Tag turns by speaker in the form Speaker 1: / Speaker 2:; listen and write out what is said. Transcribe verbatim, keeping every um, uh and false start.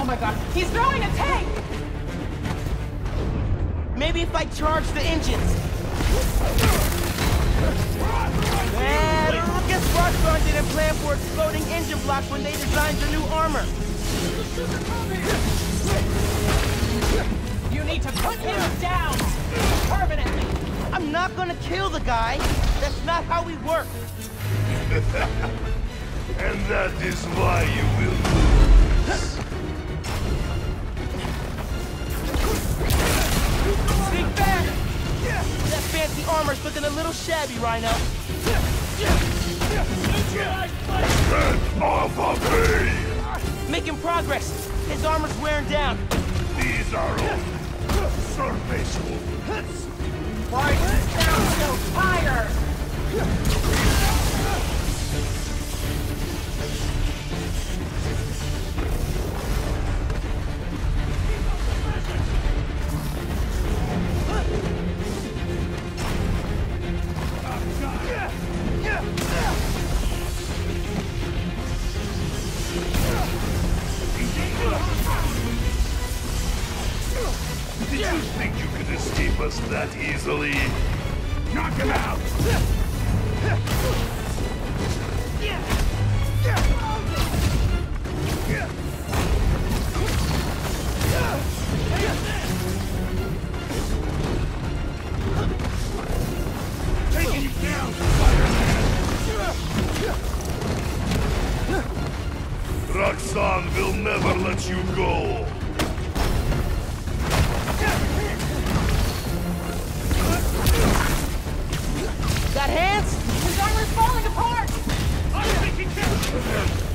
Speaker 1: my god, he's throwing a tank!
Speaker 2: Maybe if I charge the engines. Man, I guess Roxxon didn't plan for exploding engine blocks when they designed the new armor.
Speaker 1: You need to put him down! Permanently!
Speaker 2: I'm not gonna kill the guy. That's not how we work.
Speaker 3: And that is why you will lose.
Speaker 2: Sneak back! That fancy armor's looking a little shabby, Rhino.
Speaker 3: Get off of me!
Speaker 2: Making progress. His armor's wearing down.
Speaker 3: These are all surface wounds.
Speaker 1: Why does it sound so tired?
Speaker 3: Did you think you could escape us that easily? Knock him out! Taking you down, Spider-Man! Roxxon will never let you go!
Speaker 2: Got hands?
Speaker 1: His armor's falling apart!
Speaker 3: I'm taking care of him!